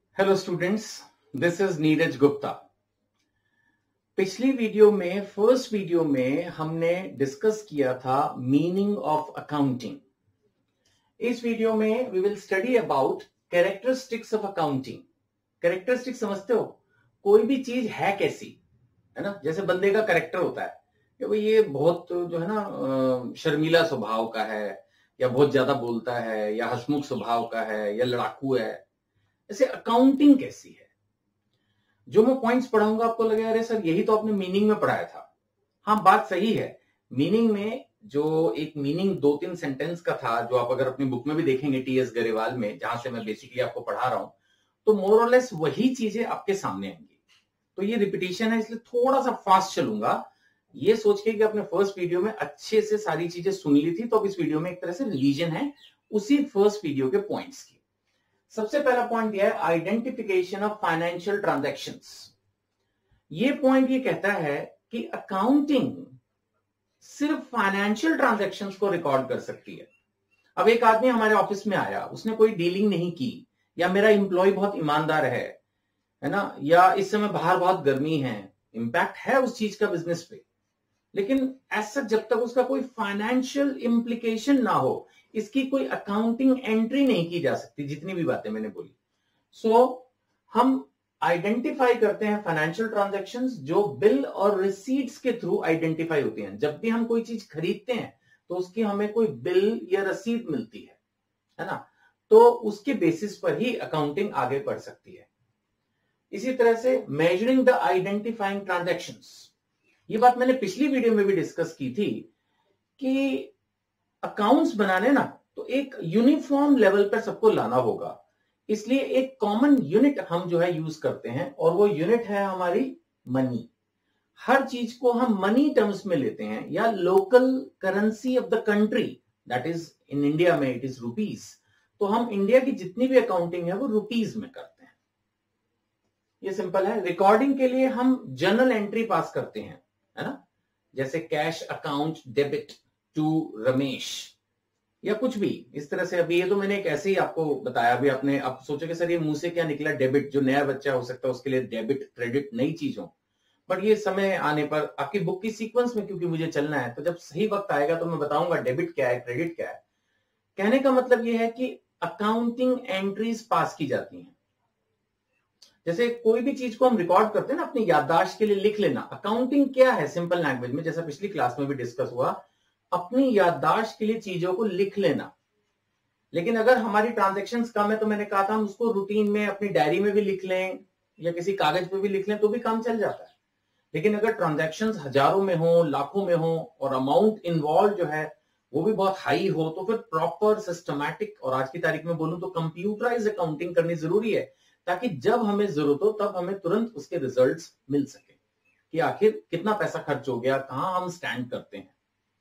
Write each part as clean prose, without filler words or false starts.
Hello students, this is Neeraj Gupta. पिछली video में first video में हमने डिस्कस किया था मीनिंग ऑफ अकाउंटिंग। इस वीडियो में we will study about characteristics of accounting. Characteristic समझते हो? कोई भी चीज है कैसी, है ना। जैसे बंदे का कैरेक्टर होता है कि भाई ये बहुत जो है ना शर्मीला स्वभाव का है, या बहुत ज्यादा बोलता है, या हंसमुख स्वभाव का है, या लड़ाकू है। ऐसे अकाउंटिंग कैसी है? जो मैं पॉइंट्स पढ़ाऊंगा आपको लगेगा अरे सर यही तो आपने मीनिंग में पढ़ाया था। हाँ, बात सही है। मीनिंग में जो एक मीनिंग 2-3 सेंटेंस का था, जो आप अगर अपनी बुक में भी देखेंगे टीएस गरेवाल में, जहां से मैं बेसिकली आपको पढ़ा रहा हूं, तो मोर और लेस वही चीजें आपके सामने आएंगी। तो ये रिपीटिशन है, इसलिए थोड़ा सा फास्ट चलूंगा। ये सोच के कि आपने फर्स्ट वीडियो में अच्छे से सारी चीजें सुन ली थी, तो अब इस वीडियो में एक तरह से रिवीजन है उसी फर्स्ट वीडियो के पॉइंट्स की। सबसे पहला पॉइंट यह है आइडेंटिफिकेशन ऑफ फाइनेंशियल ट्रांजैक्शंस। ये पॉइंट ये कहता है कि अकाउंटिंग सिर्फ फाइनेंशियल ट्रांजैक्शंस को रिकॉर्ड कर सकती है। अब एक आदमी हमारे ऑफिस में आया, उसने कोई डीलिंग नहीं की, या मेरा एम्प्लॉय बहुत ईमानदार है ना, या इस समय बाहर बहुत गर्मी है, इंपैक्ट है उस चीज का बिजनेस पे, लेकिन ऐसा जब तक उसका कोई फाइनेंशियल इंप्लीकेशन ना हो, इसकी कोई अकाउंटिंग एंट्री नहीं की जा सकती। जितनी भी बातें मैंने बोली, हम आइडेंटिफाई करते हैं फाइनेंशियल ट्रांजैक्शंस जो बिल और रिसीट्स के थ्रू आइडेंटिफाई होती हैं। जब भी हम कोई चीज खरीदते हैं तो उसकी हमें कोई बिल या रसीद मिलती है ना, तो उसके बेसिस पर ही अकाउंटिंग आगे बढ़ सकती है। इसी तरह से मेजरिंग द आइडेंटिफाइंग ट्रांजैक्शंस, ये बात मैंने पिछली वीडियो में भी डिस्कस की थी कि अकाउंट्स बनाने ना तो एक यूनिफॉर्म लेवल पर सबको लाना होगा, इसलिए एक कॉमन यूनिट हम जो है यूज करते हैं, और वो यूनिट है हमारी मनी। हर चीज को हम मनी टर्म्स में लेते हैं, या local currency of the country, that is in India में इट इज रुपीज। तो हम इंडिया की जितनी भी अकाउंटिंग है वो रुपीज में करते हैं। ये सिंपल है। रिकॉर्डिंग के लिए हम जर्नल एंट्री पास करते हैं, है ना, जैसे cash account debit to Ramesh, या कुछ भी इस तरह से। अभी ये तो मैंने एक ऐसे ही आपको बताया, अभी आपने आप सोचोगे सर ये मुंह से क्या निकला डेबिट, जो नया बच्चा हो सकता है उसके लिए डेबिट क्रेडिट नई चीज हो, बट ये समय आने पर आपकी बुक की सीक्वेंस में क्योंकि मुझे चलना है, तो जब सही वक्त आएगा तो मैं बताऊंगा डेबिट क्या है, क्रेडिट क्या है। कहने का मतलब ये है कि अकाउंटिंग एंट्रीज पास की जाती हैं। जैसे कोई भी चीज को हम रिकॉर्ड करते हैं ना, अपनी याददाश्त के लिए लिख लेना। अकाउंटिंग क्या है सिंपल लैंग्वेज में, जैसा पिछली क्लास में भी डिस्कस हुआ, अपनी याददाश्त के लिए चीजों को लिख लेना। लेकिन अगर हमारी ट्रांजैक्शंस कम है तो मैंने कहा था हम उसको रूटीन में अपनी डायरी में भी लिख लें, या किसी कागज पे भी लिख लें, तो भी काम चल जाता है। लेकिन अगर ट्रांजैक्शंस हजारों में हो, लाखों में हो, और अमाउंट इन्वॉल्व जो है वो भी बहुत हाई हो, तो फिर प्रॉपर सिस्टमैटिक, और आज की तारीख में बोलूं तो कंप्यूटराइज अकाउंटिंग करनी जरूरी है, ताकि जब हमें जरूरत हो तब हमें तुरंत उसके रिजल्ट्स मिल सके कि आखिर कितना पैसा खर्च हो गया, कहां हम स्टैंड करते हैं।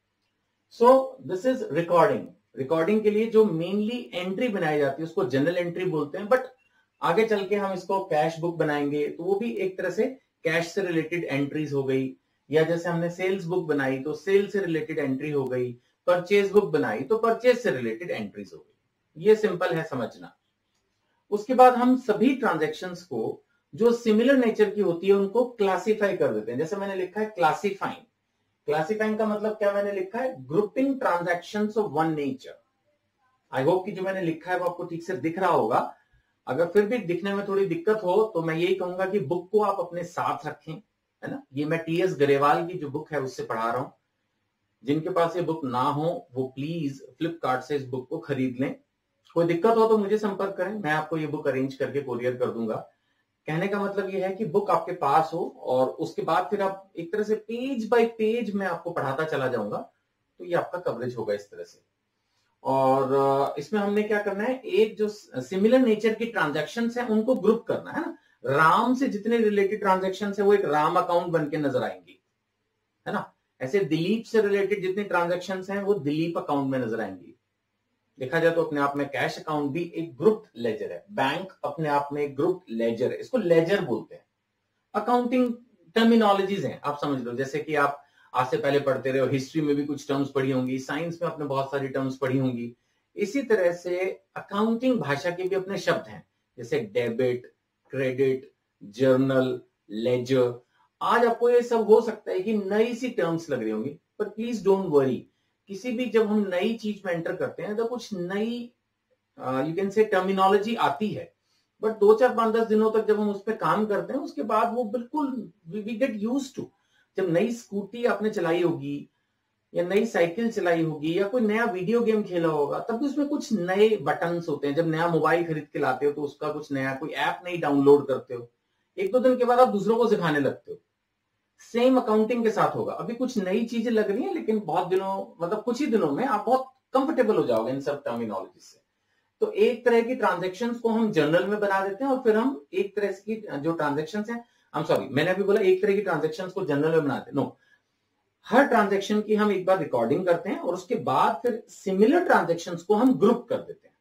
So this is recording. Recording के लिए जो मेनली एंट्री बनाई जाती है उसको जनरल एंट्री बोलते हैं, बट आगे चल के हम इसको कैश बुक बनाएंगे तो वो भी एक तरह से कैश से रिलेटेड एंट्रीज हो गई, या जैसे हमने सेल्स बुक बनाई तो सेल से रिलेटेड एंट्री हो गई, परचेज बुक बनाई तो परचेज से रिलेटेड एंट्रीज हो गई। ये सिंपल है समझना। उसके बाद हम सभी ट्रांजैक्शंस को जो सिमिलर नेचर की होती है उनको क्लासिफाई कर देते हैं। जैसे मैंने लिखा है क्लासिफाइंग। क्लासिफाइंग का मतलब क्या मैंने लिखा है, grouping transactions of one nature. I hope कि जो मैंने लिखा है वो आपको ठीक से दिख रहा होगा। अगर फिर भी दिखने में थोड़ी दिक्कत हो तो मैं यही कहूंगा कि बुक को आप अपने साथ रखें, है ना। ये मैं टीएस गरेवाल की जो बुक है उससे पढ़ा रहा हूं। जिनके पास ये बुक ना हो वो प्लीज फ्लिपकार्ट से इस बुक को खरीद लें। कोई दिक्कत हो तो मुझे संपर्क करें, मैं आपको ये बुक अरेंज करके कोरियर कर दूंगा। कहने का मतलब ये है कि बुक आपके पास हो, और उसके बाद फिर आप एक तरह से पेज बाय पेज मैं आपको पढ़ाता चला जाऊंगा, तो ये आपका कवरेज होगा इस तरह से। और इसमें हमने क्या करना है, एक जो सिमिलर नेचर की ट्रांजैक्शंस हैं उनको ग्रुप करना है ना। राम से जितने रिलेटेड ट्रांजैक्शंस है वो एक राम अकाउंट बन के नजर आएंगी, है ना। ऐसे दिलीप से रिलेटेड जितनी ट्रांजैक्शंस हैं वो दिलीप अकाउंट में नजर आएंगी। देखा जाए तो अपने आप में कैश अकाउंट भी एक ग्रुप लेजर है, बैंक अपने आप में एक ग्रुप लेजर है, इसको लेजर बोलते हैं। अकाउंटिंग टर्मिनोलॉजीज हैं, आप समझ लो। जैसे कि आप आज से पहले पढ़ते रहे हो, हिस्ट्री में भी कुछ टर्म्स पढ़ी होंगी, साइंस में आपने बहुत सारी टर्म्स पढ़ी होंगी। इसी तरह से अकाउंटिंग भाषा के भी अपने शब्द हैं, जैसे डेबिट, क्रेडिट, जर्नल, लेजर। आज आपको ये सब हो सकता है कि नई सी टर्म्स लग रही होंगी, पर प्लीज डोंट वरी। किसी भी जब हम नई चीज में एंटर करते हैं तो कुछ नई यू कैन से टर्मिनोलॉजी आती है, बट 2 4 5 10 दिनों तक जब हम उस पर काम करते हैं उसके बाद वो बिल्कुल वी गेट यूज्ड टू। जब नई स्कूटी आपने चलाई होगी या नई साइकिल चलाई होगी या कोई नया वीडियो गेम खेला होगा, तब भी उसमें कुछ नए बटन्स होते हैं। जब नया मोबाइल खरीद के लाते हो तो उसका कुछ नया कोई ऐप नहीं डाउनलोड करते हो, 1 2 दिन के बाद आप दूसरों को सिखाने लगते हो। सेम अकाउंटिंग के साथ होगा। अभी कुछ नई चीजें लग रही हैं, लेकिन बहुत दिनों मतलब कुछ ही दिनों में आप बहुत कंफर्टेबल हो जाओगे इन सब टर्मिनोलॉजी से। तो एक तरह की ट्रांजेक्शन्स को हम जर्नल में बना देते हैं और फिर हम एक तरह की जो ट्रांजेक्शन्स हैं, आई एम सॉरी मैंने अभी बोला एक तरह की ट्रांजेक्शन्स को जर्नल में बनाते हैं, नो, हर ट्रांजेक्शन की हम एक बार रिकॉर्डिंग करते हैं और उसके बाद फिर सिमिलर ट्रांजेक्शन्स को हम ग्रुप कर देते हैं।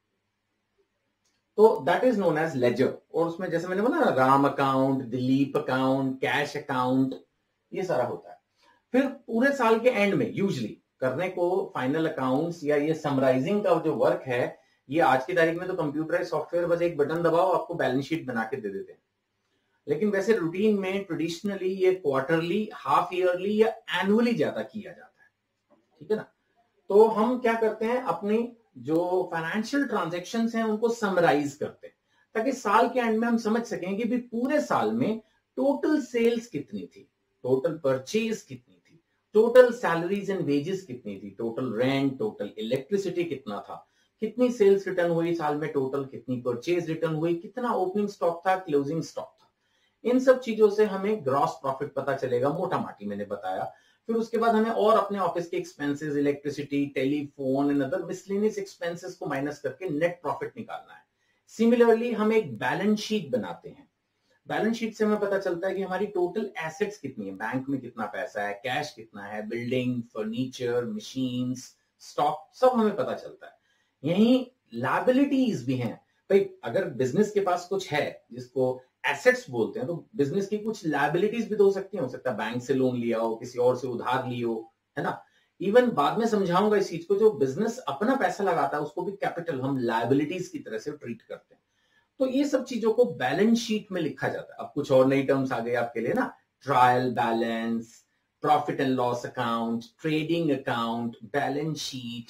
तो that is known as ledger. और उसमें जैसे मैंने बोला ना, Ram account, Dilip account, cash account, ये सारा होता है। फिर पूरे साल के एंड में यूजली करने को फाइनल अकाउंट्स या ये समराइजिंग का जो वर्क है, ये आज की तारीख में तो कंप्यूटराइज सॉफ्टवेयर, बस एक बटन दबाओ आपको बैलेंस शीट बना के दे देते हैं। लेकिन वैसे रूटीन में ट्रेडिशनली ये क्वार्टरली, हाफ ईयरली या एनुअली ज्यादा किया जाता है, ठीक है ना। तो हम क्या करते हैं, अपनी जो फाइनेंशियल ट्रांजैक्शंस हैं उनको समराइज करते हैं, ताकि साल के एंड में हम समझ सकें कि भी पूरे साल में टोटल सेल्स कितनी थी, टोटल परचेज कितनी थी, टोटल सैलरीज एंड वेजेस कितनी थी, टोटल रेंट, टोटल इलेक्ट्रिसिटी कितना था, कितनी सेल्स रिटर्न हुई साल में टोटल, कितनी परचेज रिटर्न हुई, कितना ओपनिंग स्टॉक था, क्लोजिंग स्टॉक था। इन सब चीजों से हमें ग्रॉस प्रॉफिट पता चलेगा, मोटा माटी मैंने बताया। फिर उसके बाद हमें और अपने ऑफिस के expenses, electricity, telephone and other miscellaneous expenses को माइनस करके नेट प्रॉफिट निकालना है। सिमिलरली हम एक बैलेंस शीट बनाते हैं। बैलेंस शीट से हमें पता चलता है कि हमारी टोटल एसेट्स कितनी है, बैंक में कितना पैसा है, कैश कितना है, बिल्डिंग, फर्नीचर, मशीन्स, स्टॉक, सब हमें पता चलता है। यही लायबिलिटीज भी हैं। भाई अगर बिजनेस के पास कुछ है जिसको एसेट्स बोलते हैं, तो बिजनेस की कुछ लायबिलिटीज भी तो हो सकती है। हो सकता है बैंक से लोन लिया हो, किसी और से उधार लियो, है ना। इवन बाद में समझाऊंगा इस चीज को, जो बिजनेस अपना पैसा लगाता है उसको भी कैपिटल हम लायबिलिटीज की तरह से ट्रीट करते हैं। तो ये सब चीजों को बैलेंस शीट में लिखा जाता है। अब कुछ और नई टर्म्स आ गए आपके लिए ना, trial balance, profit and loss account, trading account, balance sheet.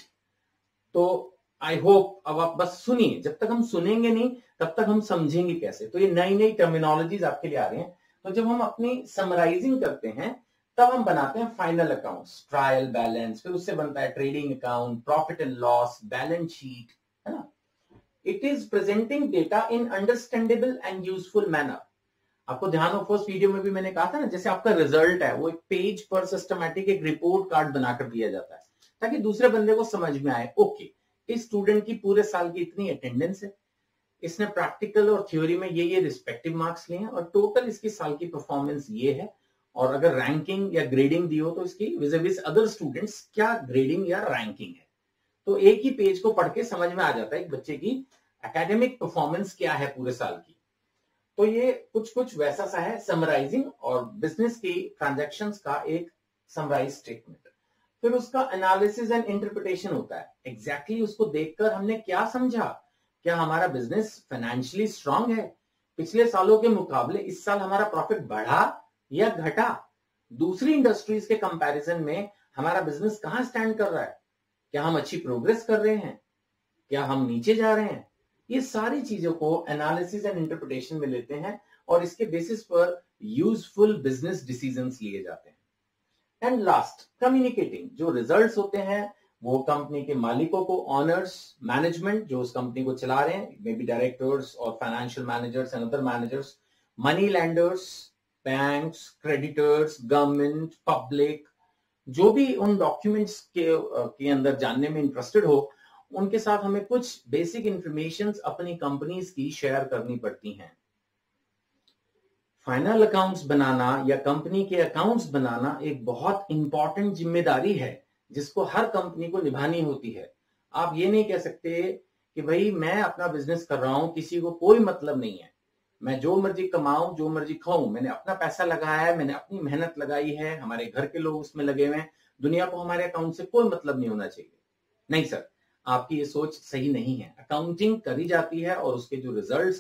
तो आई होप अब आप बस सुनिए, जब तक हम सुनेंगे नहीं तब तक हम समझेंगे कैसे। तो ये नई नई टर्मिनोलॉजीज आपके लिए आ रही हैं। तो जब हम अपनी समराइजिंग करते हैं तब हम बनाते हैं फाइनल अकाउंट्स, ट्रायल बैलेंस, फिर उससे बनता है trading account, profit and loss, balance sheet, है ना। It is presenting data in understandable and useful manner. आपको ध्यान हो, फर्स्ट वीडियो में भी मैंने कहा था ना, जैसे आपका रिजल्ट है वो एक पेज पर सिस्टमैटिक एक रिपोर्ट कार्ड बनाकर दिया जाता है, ताकि दूसरे बंदे को समझ में आए, ओके इस स्टूडेंट की पूरे साल की इतनी अटेंडेंस है, इसने प्रैक्टिकल और थ्योरी में ये रिस्पेक्टिव मार्क्स लिए हैं और टोटल इसकी साल की परफॉर्मेंस ये है। और अगर रैंकिंग या ग्रेडिंग दी हो तो इसकी विज़ अदर स्टूडेंट्स क्या ग्रेडिंग या रैंकिंग है। तो एक ही पेज को पढ़ के समझ में आ जाता है एक बच्चे की एकेडमिक परफॉर्मेंस क्या है पूरे साल की। तो ये कुछ वैसा सा है समराइजिंग और बिजनेस की ट्रांजैक्शंस का एक समराइज स्टेटमेंट। फिर उसका एनालिसिस एंड इंटरप्रिटेशन होता है। एग्जैक्टली उसको देखकर हमने क्या समझा, क्या हमारा बिजनेस फाइनेंशियली स्ट्रांग है, पिछले सालों के मुकाबले इस साल हमारा प्रॉफिट बढ़ा या घटा, दूसरी इंडस्ट्रीज के कंपैरिजन में हमारा बिजनेस कहां स्टैंड कर रहा है, क्या हम अच्छी प्रोग्रेस कर रहे हैं, क्या हम नीचे जा रहे हैं। ये सारी चीजों को एनालिसिस एंड इंटरप्रिटेशन में लेते हैं और इसके बेसिस पर यूजफुल बिजनेस डिसीजंस लिए जाते हैं। And last, communicating. जो रिजल्ट्स होते हैं वो कंपनी के मालिकों को, ऑनर्स, मैनेजमेंट जो उस कंपनी को चला रहे हैं, मे बी डायरेक्टर्स और financial managers and other managers, money lenders, banks, creditors, government, public, जो भी उन डॉक्यूमेंट्स के अंदर जानने में इंटरेस्टेड हो, उनके साथ हमें कुछ बेसिक इंफॉर्मेशन अपनी कंपनीज की शेयर करनी पड़ती हैं। फाइनल अकाउंट्स बनाना या कंपनी के अकाउंट्स बनाना एक बहुत इंपॉर्टेंट जिम्मेदारी है जिसको हर कंपनी को निभानी होती है। आप ये नहीं कह सकते कि भाई मैं अपना बिजनेस कर रहा हूं, किसी को कोई मतलब नहीं है, मैं जो मर्जी कमाऊं, जो मर्जी खाऊं, मैंने अपना पैसा लगाया है, मैंने अपनी मेहनत लगाई है, हमारे घर के लोग उसमें लगे हुए हैं, दुनिया को हमारे अकाउंट से कोई मतलब नहीं होना चाहिए। नहीं सर, आपकी ये सोच सही नहीं है। अकाउंटिंग करी जाती है और उसके जो रिजल्ट्स हैं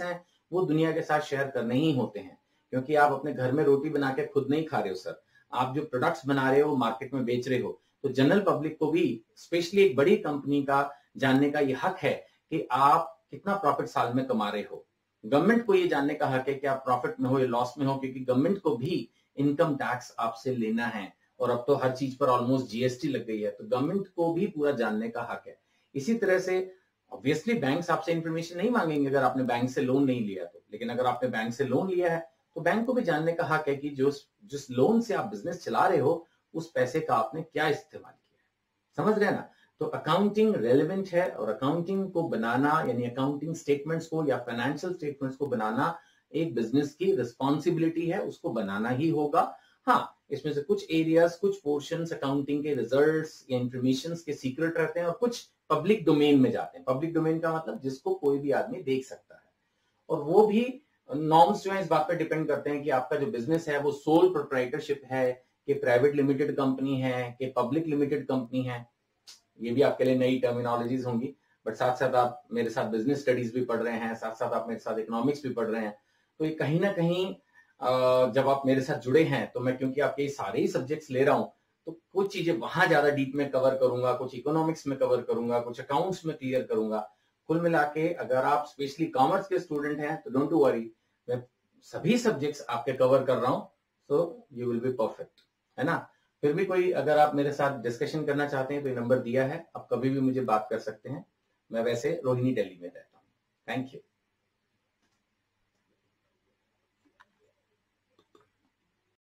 वो दुनिया के साथ शेयर करने ही होते हैं, क्योंकि आप अपने घर में रोटी बना के खुद नहीं खा रहे हो सर, आप जो प्रोडक्ट्स बना रहे हो मार्केट में बेच रहे हो। तो जनरल पब्लिक को भी, स्पेशली एक बड़ी कंपनी का, जानने का ये हक है कि आप कितना प्रॉफिट साल में कमा रहे हो। गवर्नमेंट को ये जानने का हक है कि आप प्रॉफिट में हो या लॉस में हो, क्योंकि गवर्नमेंट को भी इनकम टैक्स आपसे लेना है, और अब तो हर चीज पर ऑलमोस्ट जीएसटी लग गई है, तो गवर्नमेंट को भी पूरा जानने का हक है। इसी तरह से ऑब्वियसली बैंक्स आपसे इंफॉर्मेशन नहीं मांगेंगे अगर आपने बैंक से लोन नहीं लिया तो, लेकिन अगर आपने बैंक से लोन लिया है तो बैंक को भी जानने का हक है कि जिस लोन से आप बिजनेस चला रहे हो उस पैसे का आपने क्या इस्तेमाल किया है। समझ रहे ना? तो अकाउंटिंग रेलेवेंट है, और अकाउंटिंग को बनाना, यानी अकाउंटिंग स्टेटमेंट्स को या फाइनेंशियल स्टेटमेंट्स को बनाना एक बिजनेस की रिस्पॉन्सिबिलिटी है, उसको बनाना ही होगा। हाँ, इसमें से कुछ एरियाज, कुछ पोर्शंस अकाउंटिंग के रिजल्ट्स या इंफॉर्मेशन के सीक्रेट रहते हैं, और कुछ पब्लिक डोमेन में जाते हैं। पब्लिक डोमेन का मतलब जिसको कोई भी आदमी देख सकता है, और वो भी नॉर्म्स जो है इस बात पर डिपेंड करते हैं कि आपका जो बिजनेस है वो सोल प्रोप्राइटरशिप है, कि प्राइवेट लिमिटेड कंपनी है, कि पब्लिक लिमिटेड कंपनी है। ये भी आपके लिए नई टर्मिनोलॉजीज होंगी, बट साथ साथ आप मेरे साथ बिजनेस स्टडीज भी पढ़ रहे हैं, साथ साथ आप मेरे साथ इकोनॉमिक्स भी पढ़ रहे हैं, तो ये कहीं ना कहीं जब आप मेरे साथ जुड़े हैं, तो मैं क्योंकि आपके सारे ही सब्जेक्ट्स ले रहा हूं, तो कुछ चीजें वहां ज्यादा डीप में कवर करूंगा, कुछ इकोनॉमिक्स में कवर करूंगा, कुछ अकाउंट्स में क्लियर करूंगा। कुल मिला के अगर आप स्पेशली कॉमर्स के स्टूडेंट हैं तो डोंट वरी, मैं सभी सब्जेक्ट्स आपके कवर कर रहा हूं, so you will be perfect, है ना? फिर भी कोई अगर आप मेरे साथ डिस्कशन करना चाहते हैं तो ये नंबर दिया है, आप कभी भी मुझे बात कर सकते हैं। मैं वैसे रोहिणी दिल्ली में रहता हूँ। Thank you.